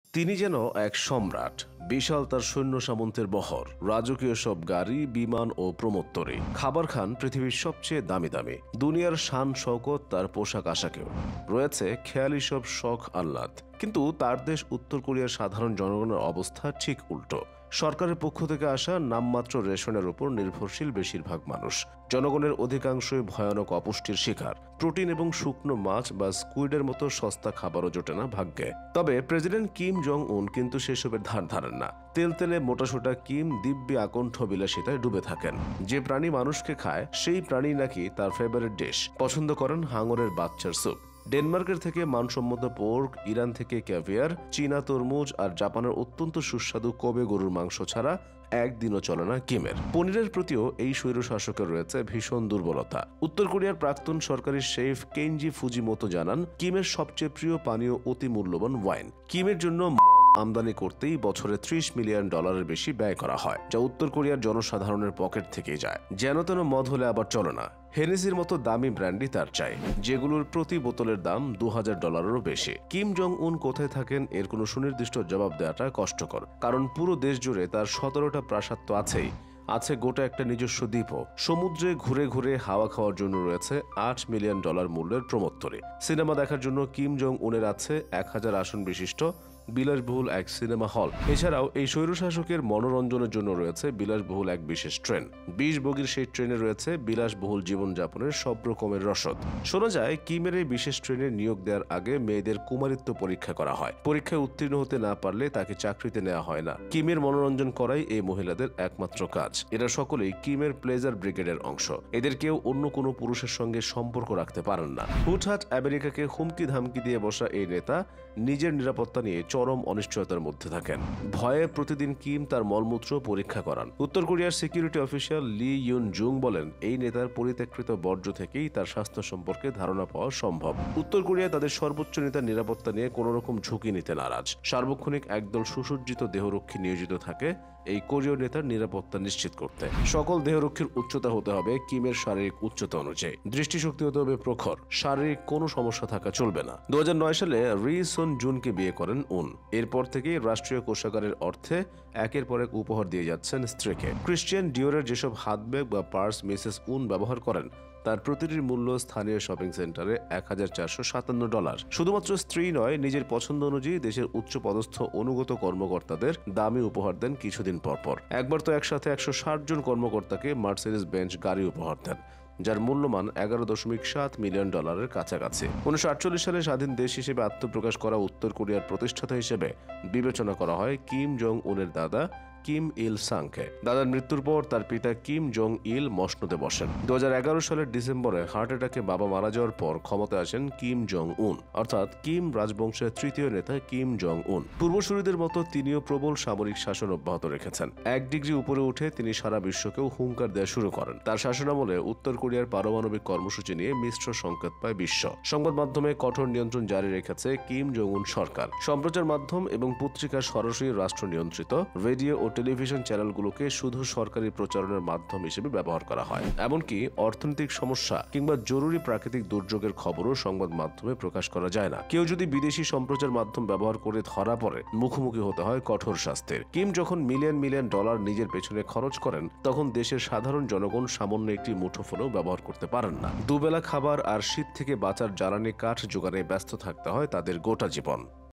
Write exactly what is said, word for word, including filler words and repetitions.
তিনি যেন এক সম্রাট। বিশাল তার সৈন্য সামন্তের বহর, রাজকীয় সব গাড়ি, বিমান ও প্রমোত্তরে। খাবার খান পৃথিবীর সবচেয়ে দামি দামি। দুনিয়ার শান শওকত তার পোশাক আশাকেও। রয়েছে খেয়ালি সব শখ আহ্লাদ। কিন্তু তার দেশ উত্তর কোরিয়ার সাধারণ জনগণের অবস্থা ঠিক উল্টো। সরকারের পক্ষ থেকে আসা নামমাত্র রেশনের উপর নির্ভরশীল বেশিরভাগ মানুষ। জনগণের অধিকাংশই ভয়ানক অপুষ্টির শিকার। প্রোটিন এবং শুকনো মাছ বা স্কুইডের মতো সস্তা খাবারও জোটে না ভাগ্যে। তবে প্রেসিডেন্ট কিম জং উন কিন্তু সেসবের ধার ধারেন না। তেলতেলে মোটাসোটা কিম দিব্যি আকণ্ঠ বিলাসিতায় ডুবে থাকেন। যে প্রাণী মানুষকে খায় সেই প্রাণী নাকি তার ফেভারিট ডিশ। পছন্দ করেন হাঙরের বাচ্চার স্যুপ। ডেনমার্কের থেকে মানসম্মত পোর্ক, ইরান থেকে ক্যাভিয়ার, চীনা তরমুজ আর জাপানের অত্যন্ত সুস্বাদু কোবে গরুর মাংস ছাড়া একদিনও চলে না কিমের। পনিরের প্রতিও এই স্বৈরশাসকের রয়েছে ভীষণ দুর্বলতা। উত্তর কোরিয়ার প্রাক্তন সরকারি শেফ কেনজি ফুজিমোতো জানান, কিমের সবচেয়ে প্রিয় পানীয় অতি মূল্যবান ওয়াইন। কিমের জন্য আমদানি করতেই বছরে ত্রিশ মিলিয়ন ডলারের বেশি ব্যয় করা হয়, যা উত্তর কোরিয়ার জনসাধারণের পকেট থেকেই যায়। যেন তেন মদ হলে আবার চলে না। হেনেসির মতো দামি ব্র্যান্ডই তার চাই, যেগুলোর প্রতি বোতলের দাম দু হাজার ডলারেরও বেশি। কিম জং উন কোথায় থাকেন এর কোনো সুনির্দিষ্ট জবাব দেওয়াটা কষ্টকর, কারণ পুরো দেশ জুড়ে তার সতেরোটা প্রাসাদ তো আছেই। আছে গোটা একটা নিজস্ব দ্বীপও। সমুদ্রে ঘুরে ঘুরে হাওয়া খাওয়ার জন্য রয়েছে আট মিলিয়ন ডলার মূল্যের প্রমোত্তরে। সিনেমা দেখার জন্য কিম জং উনের আছে এক হাজার আসন বিশিষ্ট বিলাসবহুল এক সিনেমা হল। এছাড়াও এই স্বৈরশাসকের মনোরঞ্জনের জন্য রয়েছে বিলাসবহুল এক বিশেষ ট্রেন। বিশ বগির সেই ট্রেনে রয়েছে বিলাসবহুল জীবনযাপনের সব রকমের রসদ। শোনা যায়, কিমের এই বিশেষ ট্রেনে নিয়োগ দেওয়ার আগে মেয়েদের কুমারিত্ব পরীক্ষা করা হয়। পরীক্ষায় উত্তীর্ণ হতে না পারলে তাকে চাকরিতে নেওয়া হয় না। কিমের মনোরঞ্জন করাই এই মহিলাদের একমাত্র কাজ। এরা সকলেই কিমের প্লেজার ব্রিগেডের অংশ। এদের কেউ অন্য কোনো পুরুষের সঙ্গে সম্পর্ক রাখতে পারেন না। হুটহাট আমেরিকাকে হুমকি ধামকি দিয়ে বসা এই নেতা নিজের নিরাপত্তা নিয়ে চরম অনিশ্চয়তার মধ্যে থাকেন। ভয়ে প্রতিদিন কিম তার মলমূত্র পরীক্ষা করান। উত্তর কোরিয়ার security official Lee Yun Jung বলেন, এই নেতার পরিত্যক্ত বর্জ্য থেকেই তার স্বাস্থ্য সম্পর্কে ধারণা পাওয়া সম্ভব। উত্তর কোরিয়া তাদের সর্বোচ্চ নেতার নিরাপত্তা নিয়ে কোন রকম ঝুঁকি নিতে নারাজ। সার্বক্ষণিক একদল সুসজ্জিত দেহরক্ষী নিয়োজিত থাকে এই কোরীয় নেতার নিরাপত্তা নিশ্চিত করতে। সকল দেহরক্ষীর উচ্চতা হতে হবে কিমের শারীরিক উচ্চতা অনুযায়ী। দৃষ্টিশক্তি হতে হবে প্রখর। শারীরিক কোনো সমস্যা থাকা চলবে না। দু হাজার নয় সালে রি সন জুনকে বিয়ে করেন উন। এরপর থেকেই রাষ্ট্রীয় কোষাগারের অর্থে একের পর এক উপহার দিয়ে যাচ্ছেন স্ত্রীকে। ক্রিশ্চিয়ান ডিওরের যেসব হাত ব্যাগ বা পার্স মিসেস উন ব্যবহার করেন, তার প্রতিটির মূল্য স্থানীয় শপিং সেন্টারে এক হাজার চারশো সাতান্ন ডলার। শুধুমাত্র স্ত্রী নয়, নিজের পছন্দ অনুযায়ী দেশের উচ্চ পদস্থ অনুগত কর্মকর্তাদের দামি উপহার দেন কিছুদিন পর পর। একবার তো একসাথে একশো ষাট জন কর্মকর্তাকে মার্সিডিজ বেঞ্চ গাড়ি উপহার দেন, যার মূল্যমান এগারো দশমিক সাত মিলিয়ন ডলারের কাছাকাছি। উনিশশো আটচল্লিশ সালে স্বাধীন দেশ হিসেবে আত্মপ্রকাশ করা উত্তর কোরিয়ার প্রতিষ্ঠাতা হিসেবে বিবেচনা করা হয় কিম জং উনের দাদা কিম ইল সাংকে। দাদার মৃত্যুর পর তার পিতা কিম জং ইল মসনদে বসেন। দু হাজার এগারো সালের ডিসেম্বরে হার্ট অ্যাটাকে বাবা মারা যাওয়ার পর ক্ষমতায় আসেন কিম জং উন, অর্থাৎ কিম রাজবংশের তৃতীয় নেতা কিম জং উন। পূর্বসূরীদের মতো তিনিও প্রবল সামরিক শাসন অব্যাহত রেখেছেন। এক ডিগ্রি উপরে উঠে তিনি সারা বিশ্বকেও হুঙ্কার দেওয়া শুরু করেন। তার শাসনামলে উত্তর কোরিয়ার পারমাণবিক কর্মসূচি নিয়ে মিশ্র সংকেত পায় বিশ্ব। সংবাদ মাধ্যমে কঠোর নিয়ন্ত্রণ জারি রেখেছে কিম জং উন সরকার। সম্প্রচার মাধ্যম এবং পত্রিকা সরাসরি রাষ্ট্র নিয়ন্ত্রিত। রেডিও ও টেলিভিশন চ্যানেলগুলোকে শুধু সরকারি প্রচারণের মাধ্যম হিসেবে ব্যবহার করা হয়। এমনকি অর্থনৈতিক সমস্যা কিংবা জরুরি প্রাকৃতিক দুর্যোগের খবরও সংবাদ মাধ্যমে প্রকাশ করা যায় না। কেউ যদি বিদেশি সম্প্রচার মাধ্যম ব্যবহার করে ধরা পড়ে, মুখোমুখি হতে হয় কঠোর শাস্তির। কিম যখন মিলিয়ন মিলিয়ন ডলার নিজের পেছনে খরচ করেন, তখন দেশের সাধারণ জনগণ সামান্য একটি মুঠোফোনও ব্যবহার করতে পারেন না। দুবেলা খাবার আর শীত থেকে বাঁচার জ্বালানি কাঠ জোগাড়ে ব্যস্ত থাকতে হয় তাদের গোটা জীবন।